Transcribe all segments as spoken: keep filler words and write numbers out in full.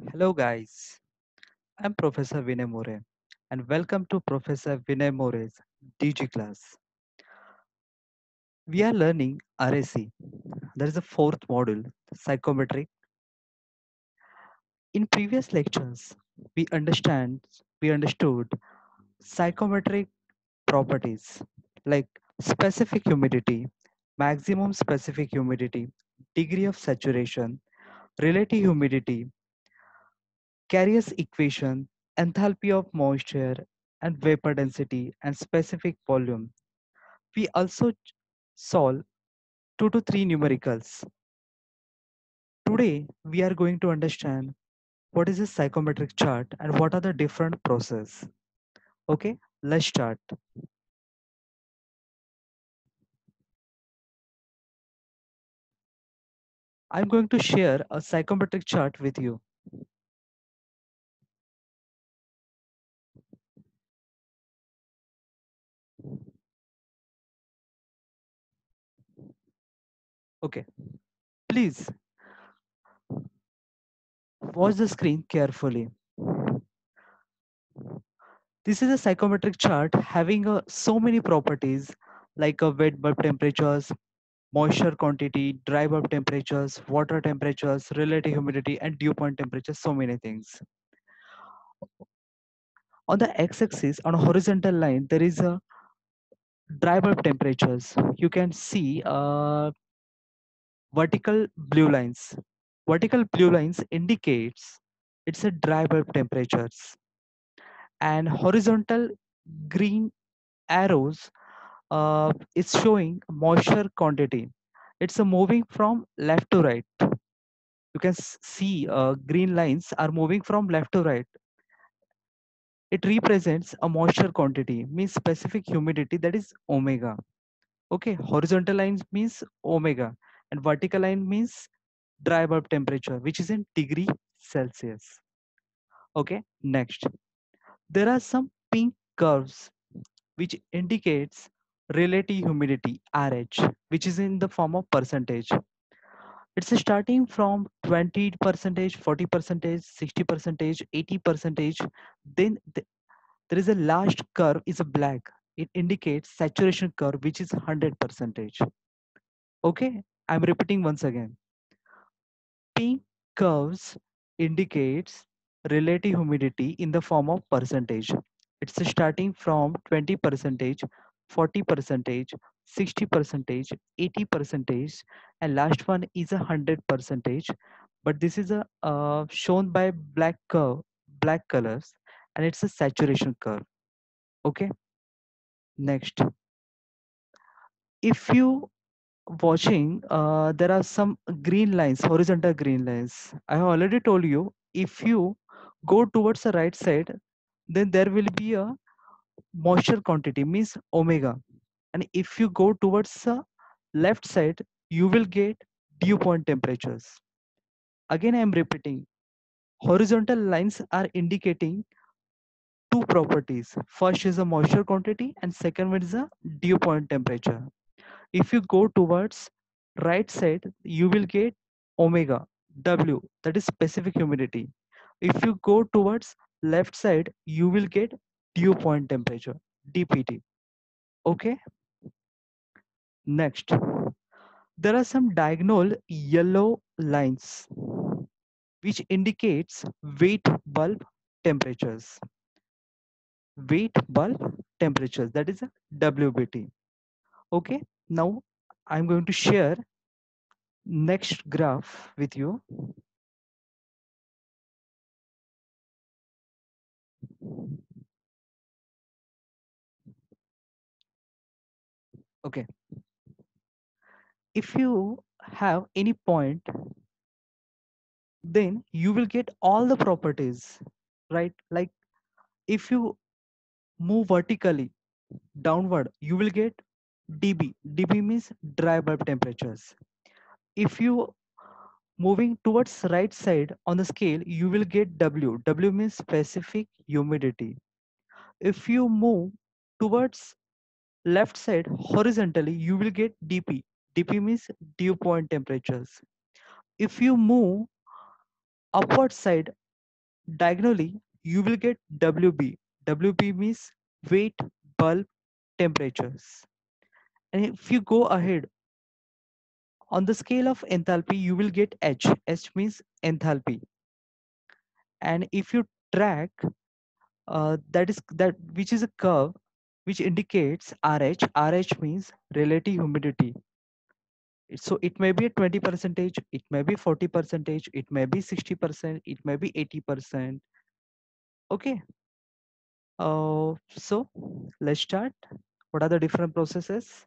Hello, guys. I'm Professor Vinay More, and welcome to Professor Vinay More's D G class. We are learning R A C. That is the fourth module, psychometric. In previous lectures, we understand we understood psychometric properties like specific humidity, maximum specific humidity, degree of saturation, relative humidity, Carrier's equation, enthalpy of moisture, and vapor density and specific volume. We also ch- solve two to three numericals. Today, we are going to understand what is a psychometric chart and what are the different process. Okay, let's start. I'm going to share a psychometric chart with you. Okay, please watch the screen carefully. This is a psychometric chart having a, so many properties like a wet bulb temperatures, moisture quantity, dry bulb temperatures, water temperatures, relative humidity, and dew point temperatures, so many things. On the x-axis, on a horizontal line, there is a dry bulb temperatures. You can see uh, vertical blue lines. Vertical blue lines indicates it's a dry bulb temperatures, and horizontal green arrows uh, is showing moisture quantity. It's a moving from left to right. You can s- see uh, green lines are moving from left to right. It represents a moisture quantity, means specific humidity, that is omega. Okay, horizontal lines means omega, and vertical line means dry bulb temperature, which is in degree Celsius. Okay, next, there are some pink curves which indicates relative humidity R H, which is in the form of percentage. It's starting from twenty percentage, forty percentage, sixty percentage, eighty percentage. Then th- there is a last curve is a black. It indicates saturation curve, which is one hundred percentage. Okay, I'm repeating once again. Pink curves indicates relative humidity in the form of percentage. It's starting from twenty percentage, forty percentage, sixty percentage, eighty percentage, and last one is a one hundred percentage. But this is a uh, shown by black curve, black colors, and it's a saturation curve. Okay, next, if you watching, uh, there are some green lines, horizontal green lines. I have already told you, if you go towards the right side, then there will be a moisture quantity, means omega. And if you go towards the left side, you will get dew point temperatures. Again, I am repeating, horizontal lines are indicating two properties. First is the moisture quantity, and second one is the dew point temperature. If you go towards right side, you will get omega W, that is specific humidity. If you go towards left side, you will get dew point temperature, D P T. Okay, next, there are some diagonal yellow lines which indicates wet bulb temperatures. Wet bulb temperatures, that is a W B T. Okay, now I'm going to share next graph with you. Okay, if you have any point, then you will get all the properties, right? Like if you move vertically downward, you will get dB. DB means dry bulb temperatures. If you moving towards right side on the scale, you will get W. W means specific humidity. If you move towards left side horizontally, you will get dp. Dp means dew point temperatures. If you move upward side Diagonally, you will get W B. W B means weight, bulk, temperatures. And if you go ahead on the scale of enthalpy, you will get H. H means enthalpy. And if you track uh, that is that which is a curve which indicates R H. R H means relative humidity. So it may be a twenty percentage, it may be forty percentage, it may be sixty percent, it may be eighty percent. Okay. Uh, so let's start. What are the different processes?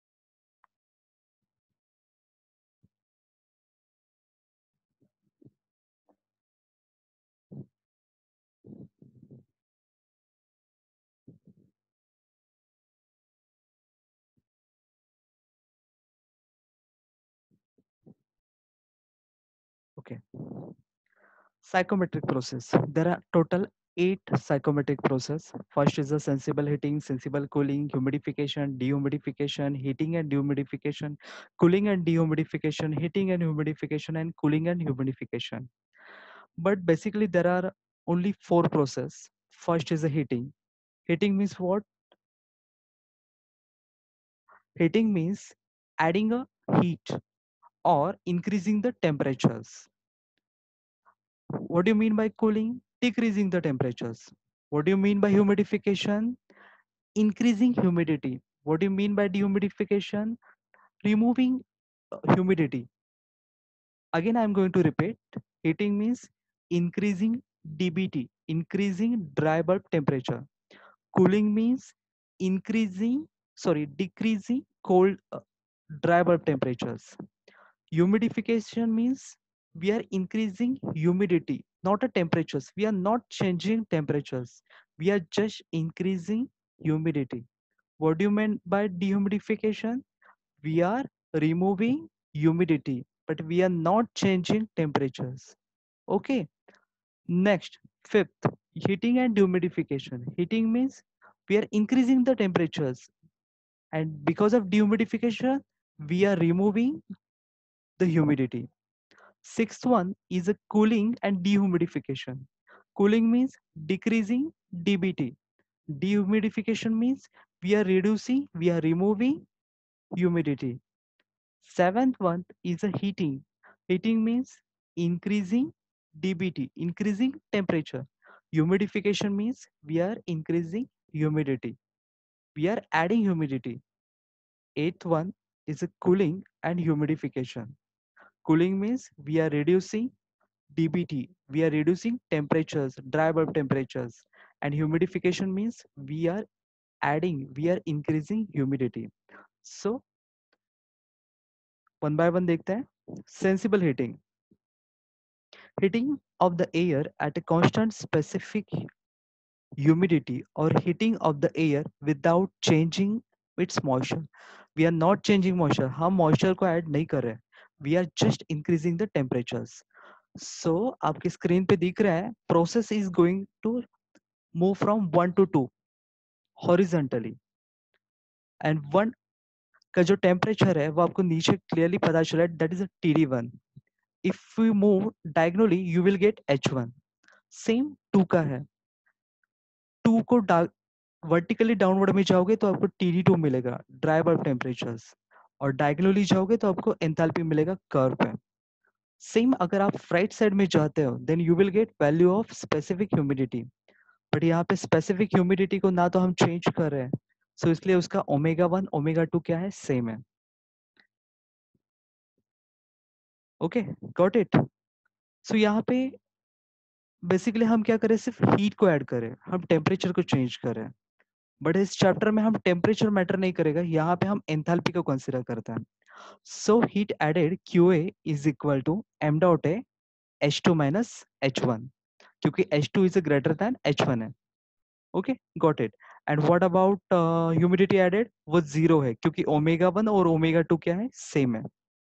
Okay. Psychometric process. There are total eight psychometric process. First is the sensible heating, sensible cooling, humidification, dehumidification, heating and dehumidification, cooling and dehumidification, heating and humidification, and cooling and humidification. But basically there are only four process. First is the heating. Heating means what? Heating means adding a heat or increasing the temperatures. What do you mean by cooling? Decreasing the temperatures. What do you mean by humidification? Increasing humidity. What do you mean by dehumidification? Removing uh, humidity. Again, I'm going to repeat. Heating means increasing D B T, increasing dry bulb temperature. Cooling means increasing, sorry, decreasing cold uh, dry bulb temperatures. Humidification means we are increasing humidity, not a temperatures. We are not changing temperatures. We are just increasing humidity. What do you mean by dehumidification? We are removing humidity, but we are not changing temperatures. Okay. Next, fifth, heating and dehumidification. Heating means we are increasing the temperatures, and because of dehumidification, we are removing the humidity. Sixth one is a cooling and dehumidification. Cooling means decreasing D B T. Dehumidification means we are reducing, we are removing humidity. Seventh one is a heating. Heating means increasing D B T, increasing temperature. Humidification means we are increasing humidity. We are adding humidity. Eighth one is a cooling and humidification. Cooling means we are reducing D B T. We are reducing temperatures, dry bulb temperatures. And humidification means we are adding, we are increasing humidity. So one by one देखते हैं. Sensible heating. Heating of the air at a constant specific humidity or heating of the air without changing its moisture. We are not changing moisture. हम moisture को add नहीं कर रहे. We are just increasing the temperatures. So आपकी screen पे दिख रहा है process is going to move from one to two horizontally and one का जो temperature है वो आपको नीचे clearly पता चला है that is a T D one. If we move diagonally you will get H one. Same two का है. two को वर्टिकली डाउनवर्ड में जाओगे तो आपको टी डी टू मिलेगा ड्राई बल्ब टेम्परेचर्स और डायगोनली जाओगे तो आपको एंथैल्पी मिलेगा कर्व पे. सेम अगर आप राइट साइड में जाते हो then you will get value of specific humidity. But यहाँ पे स्पेसिफिक ह्यूमिडिटी को ना तो हम चेंज कर रहे हैं सो so इसलिए उसका ओमेगा वन ओमेगा टू क्या है सेम है. Okay got it. सो यहाँ पे बेसिकली हम क्या करें सिर्फ हीट को ऐड करें हम टेम्परेचर को चेंज करें. बट इस चैप्टर में हम टेम्परेचर मैटर नहीं करेगा यहाँ पे हम एंथैल्पी को कंसीडर करते हैं. So heat added Q A is equal to M dot A H two minus H one क्योंकि H two is greater than H one है. Okay got it. And what about humidity added वो zero है क्योंकि omega one और omega two क्या है same है.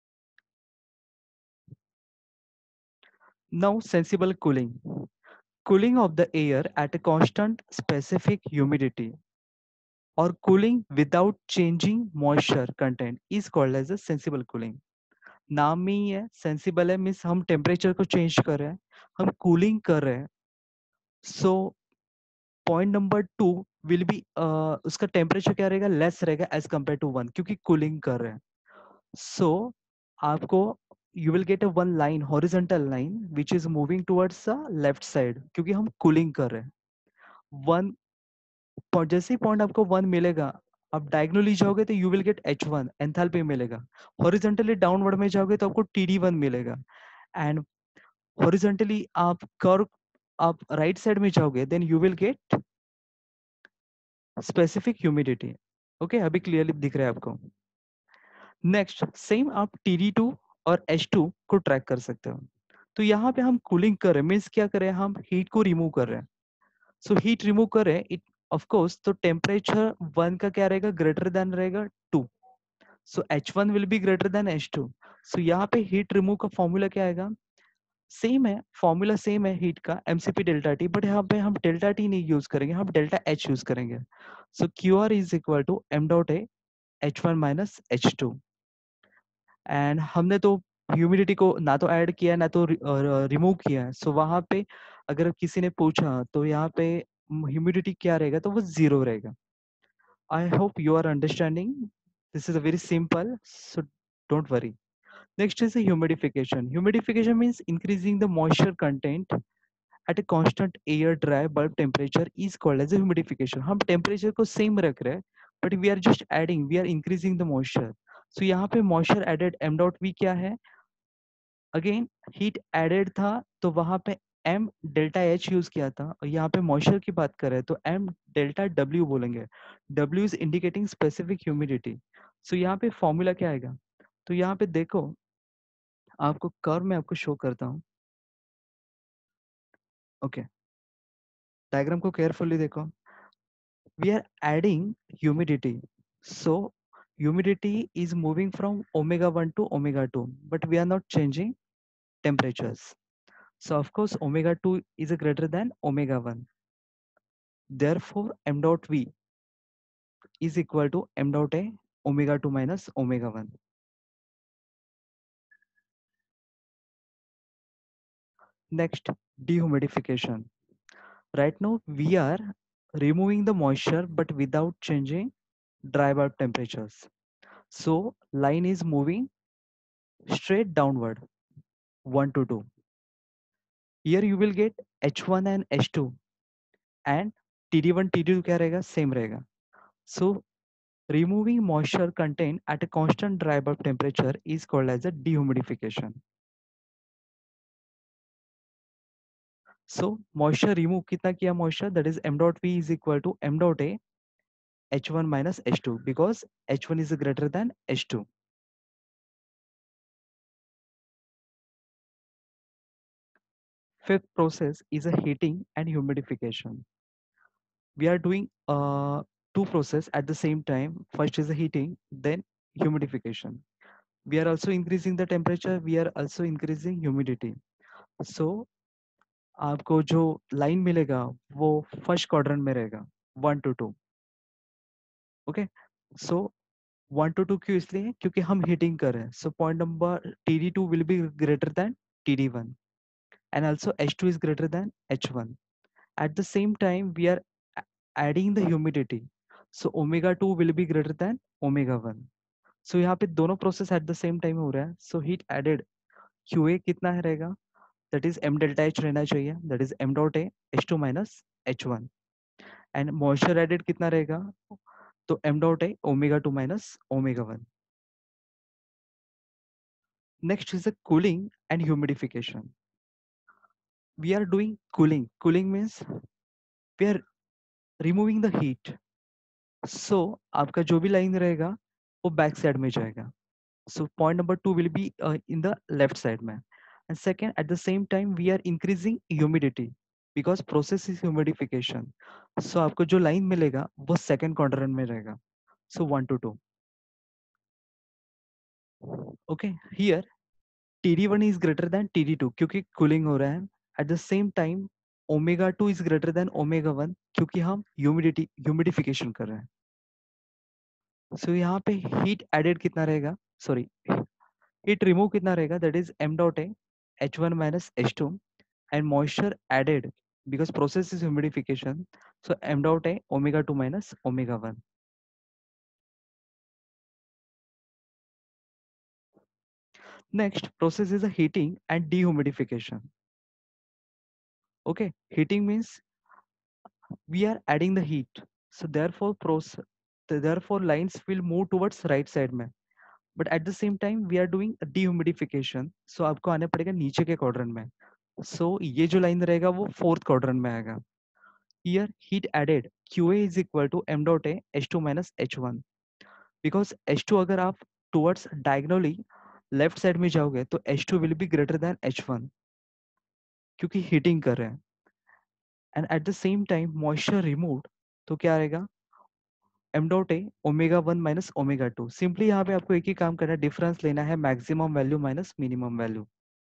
Now sensible cooling. Cooling of the air at a constant specific humidity or cooling without changing moisture content is called as a sensible cooling. नाम में ही है सेंसिबल है मीन्स हम temperature को चेंज कर रहे हैं हम कूलिंग कर रहे हैं so point number two will be उसका टेम्परेचर क्या रहेगा, लेस रहेगा एज कम्पेयर टू वन, क्योंकि कूलिंग कर रहे हैं. सो आपको you will get a one line, horizontal line which is moving towards the left side, क्योंकि हम कूलिंग कर रहे हैं. वन जैसे ही पॉइंट आपको वन मिलेगा, आप डायगोनली जाओगे तो you will get H one enthalpy मिलेगा. हॉरिजॉन्टली डाउनवर्ड में जाओगे तो आपको टी डी वन मिलेगा. एंड हॉरिजॉन्टली आप कर्व आप राइट right साइड में जाओगे then you will get specific humidity. Okay, अभी क्लियरली दिख रहा है आपको. नेक्स्ट सेम आप टी डी टू और एच टू को ट्रैक कर सकते हो. तो यहाँ पे हम कूलिंग कर रहे हैं, मीन्स क्या कर रहे हैं, हम हीट को रिमूव कर रहे हैं. सो हीट रिमूव कर रहे हैं, इट ऑफ कोर्स तो टेम्परेचर वन का क्या रहेगा, ग्रेटर देन रहेगा two. So H one will be greater than H two. So यहाँ पे हीट रिमूव का फॉर्मूला क्या आएगा, सेम है, फॉर्मूला सेम है हीट का, एमसीपी डेल्टा टी, बट यहाँ पे हम डेल्टा टी नहीं यूज करेंगे, हम डेल्टा एच यूज करेंगे. So Q R is equal to M dot A H one minus H two. And हमने तो ह्यूमिडिटी को ना तो ऐड किया है ना तो रिमूव किया है. सो so, वहां पे अगर किसी ने पूछा तो यहाँ पे ह्यूमिडिटी क्या रहेगा, तो वो जीरो रहेगा. I hope you are understanding. This is a very simple, so don't worry. Next is humidification. Humidification means increasing the moisture content at a constant air dry bulb temperature is called as a humidification. हम temperature को same रख रहे हैं but we are just adding, we are increasing the moisture. So यहाँ पे moisture added M dot V क्या है, again heat added था तो वहां पे एम डेल्टा एच यूज किया था, और यहाँ पे मॉइस्चर की बात करें तो एम डेल्टा डब्ल्यू बोलेंगे. W is indicating specific humidity. So यहाँ पे फॉर्मूला क्या आएगा, तो यहाँ पे देखो आपको कर्व में आपको शो करता हूँ. ओके, डायग्राम को केयरफुली देखो. We are adding humidity. So humidity is moving from omega one to omega two, but we are not changing temperatures. So of course omega two is greater than omega one. Therefore m dot v is equal to m dot a omega two minus omega one. Next, dehumidification. Right now we are removing the moisture but without changing dry bulb temperatures. So line is moving straight downward, one to two. Here you will get H one and H two, and T D one T D two क्या रहेगा, same रहेगा. So removing moisture content at a constant dry bulb temperature is called as a dehumidification. So moisture remove कितना किया moisture, that is m dot v is equal to m dot a H one minus H two, because H one is greater than H two. Fifth process is a heating and humidification. We are doing uh, two process at the same time. First is the heating, then humidification. We are also increasing the temperature, we are also increasing humidity. So आपको जो line मिलेगा वो first quadrant में रहेगा, one two two. Okay, so one two two क्यों, इसलिए क्योंकि हम हीटिंग कर रहे हैं. So point number T D two will be greater than T D one, and also H two is greater than H one. At the same time we are adding the humidity, so omega two will be greater than omega one. So यहाँ पे दोनों process at the same time हो रहा है. So heat added Q A कितना है रहेगा, that is m delta h रहना चाहिए, that is m dot a h two minus h one. And moisture added कितना रहेगा, तो m dot a omega two minus omega one. Next is the cooling and humidification. We are doing cooling. Cooling means we are removing the heat. So आपका जो भी line रहेगा वो back side में जाएगा. So point number two will be uh, in the left side में. And second, at the same time, we are increasing humidity because process is humidification. So आपको जो line मिलेगा वो second quadrant में रहेगा. So one to two. Okay, here T D one is greater than T D two क्योंकि cooling हो रहा है. At the same time, omega two is greater than omega one क्योंकि हम humidity humidification कर रहे हैं. So यहाँ पे heat added कितना रहेगा? Sorry, heat remove कितना रहेगा? That is m dot a h one minus h two, and moisture added because process is humidification. So m dot a omega two minus omega one. Next process is a heating and dehumidification. Okay, heating means we are adding the heat. So therefore process, therefore lines will move towards right side में. But at the same time we are doing a dehumidification. So आपको आने पड़ेगा नीचे के quadrant में. So ये जो line रहेगा वो fourth quadrant में आएगा. Here heat added Q A is equal to m dot A H two minus H one. Because H two अगर आप towards diagonally left side में जाओगे तो H two will be greater than H one क्योंकि heating कर रहे हैं. And at the same time moisture removed तो क्या आएगा m dot a omega one minus omega two. Simply यहाँ पे आपको एक ही काम करना है, डिफरेंस लेना है maximum value minus minimum value.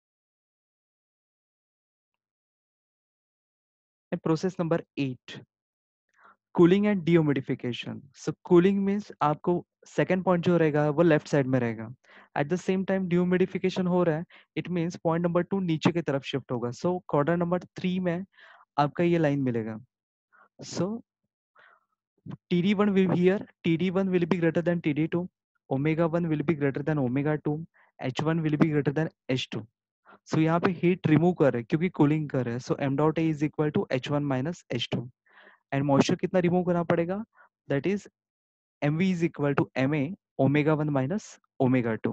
And process number eight, cooling and dehumidification. So cooling means आपको सेकेंड पॉइंट जो रहेगा वो लेफ्ट साइड में रहेगा. At the same time dehumidification हो रहा है, it means point number two नीचे की तरफ शिफ्ट होगा. सो क्वार्टर नंबर थ्री में आपका ये लाइन मिलेगा. सो T D one will be here, T D one will be greater than T D two, omega one will be greater than omega two, H one will be greater than H two. So यहाँ पे heat remove कर रहे हैं क्योंकि cooling कर रहे हैं. So m dot a is equal to H one minus H two. And moisture कितना रिमूव करना पड़ेगा, that is mv is equal to ma omega one minus omega two.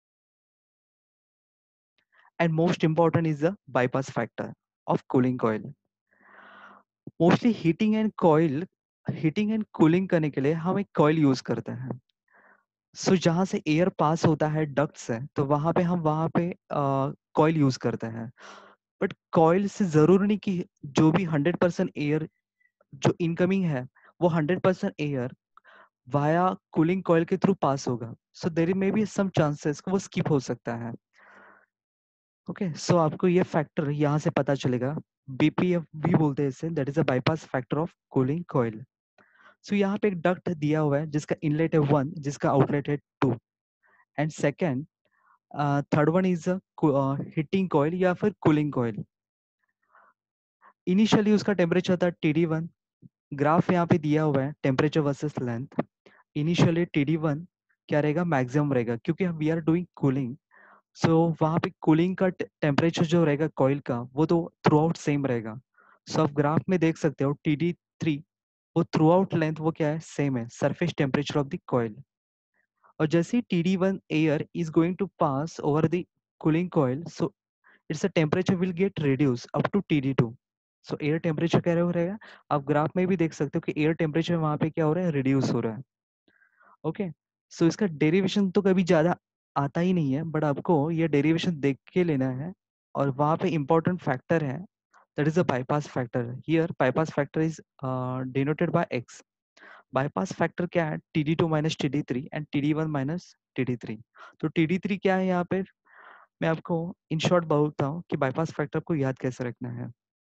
And most important is the bypass factor of cooling coil. Mostly heating and coil heating and cooling करने के लिए हम एक coil use करते हैं. सो so, जहाँ से air pass होता है डक्ट से, तो वहां पे हम वहां पे कॉइल यूज करते हैं. बट कॉइल से जरूरी नहीं कि जो भी हंड्रेड परसेंट एयर जो इनकमिंग है वो hundred percent air via cooling coil के थ्रू पास होगा. So there may be some chances वो स्किप हो सकता है. ओके okay, सो so आपको ये फैक्टर यहाँ से पता चलेगा. बीपीएफ भी बोलते हैं इसे, that is a bypass factor of cooling coil. So यहाँ पे एक डक्ट दिया हुआ है जिसका इनलेट है वन, जिसका आउटलेट है two. And second third one is heating coil या फिर कूलिंग कॉइल. इनिशियली उसका टेम्परेचर था टी डी वन. ग्राफ यहाँ पे दिया हुआ है temperature versus length. Initially T D one क्या रहेगा, मैक्सिमम रहेगा क्योंकि we are doing cooling. So वहाँ पे कूलिंग का टेम्परेचर जो रहेगा कॉइल का वो तो थ्रू आउट सेम रहेगा. सो आप ग्राफ में देख सकते हो टी डी थ्री वो थ्रू आउट लेंथ वो क्या है, सेम है, surface temperature of the coil. और जैसे T D one air is going to pass over the cooling coil, so its a temperature will get reduced up to T D two. So air temperature क्या हो रहेगा, आप graph में भी देख सकते हो कि एयर टेम्परेचर वहाँ पे क्या हो रहा है, रिड्यूस हो रहा है. Okay okay? सो so इसका डेरिवेशन तो कभी ज़्यादा आता ही नहीं है, बट आपको ये डेरिवेशन देख के लेना है. और वहाँ पे इम्पोर्टेंट फैक्टर है, that is a bypass factor. Here bypass factor is denoted by X. Bypass factor क्या है, T D two minus T D three and T D one minus T D three. तो T D three क्या है यहाँ पे, मैं आपको in short बोलता हूँ कि बाईपास फैक्टर को याद कैसे रखना है.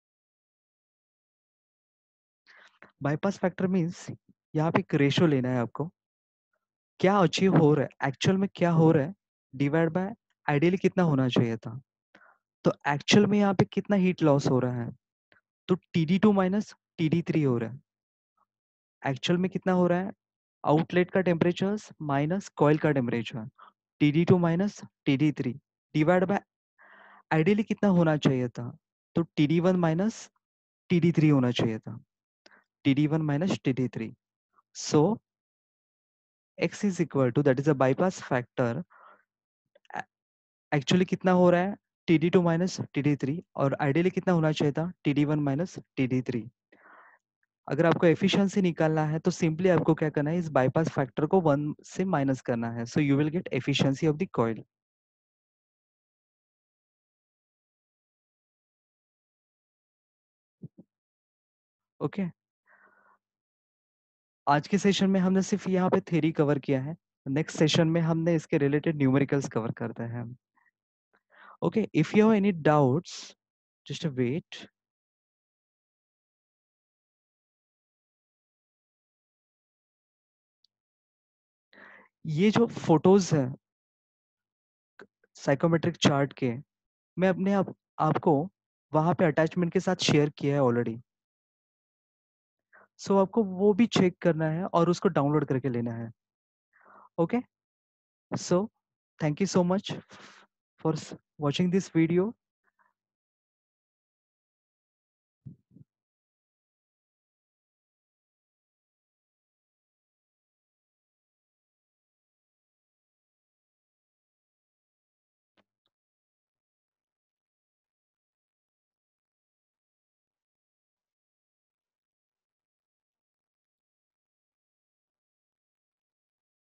बाईपास फैक्टर मीन्स यहाँ पे एक रेशो लेना है आपको, क्या अचीव हो रहा है, एक्चुअल में क्या हो रहा है, डिवाइड बाय आइडियली कितना होना चाहिए था. तो एक्चुअल में यहाँ पे कितना हीट लॉस हो रहा है, तो T D two minus T D three हो रहा है. एक्चुअल में कितना हो रहा है, आउटलेट का टेम्परेचर माइनस कॉइल का temperature, T D two minus T D three divide by ideally कितना होना चाहिए था, तो T D one minus T D three होना चाहिए था, T D one minus T D three. So x is equal to, that is a bypass factor, actually कितना हो रहा है T D two minus T D three और ideally कितना होना चाहिए था T D one minus T D three. अगर आपको एफिशिएंसी निकालना है तो सिंपली आपको क्या करना है, इस बाईपास फैक्टर को वन से माइनस करना है. So you will get efficiency of the coil. Okay, आज के सेशन में हमने सिर्फ यहाँ पे थ्योरी कवर किया है. नेक्स्ट सेशन में हमने इसके रिलेटेड न्यूमेरिकल्स कवर करते हैं. Okay, if you have any doubts just wait. ये जो फोटोज है साइकोमेट्रिक चार्ट के, मैं अपने आप आपको वहाँ पे अटैचमेंट के साथ शेयर किया है ऑलरेडी। सो आपको वो भी चेक करना है और उसको डाउनलोड करके लेना है। Okay, so thank you so much for watching this video.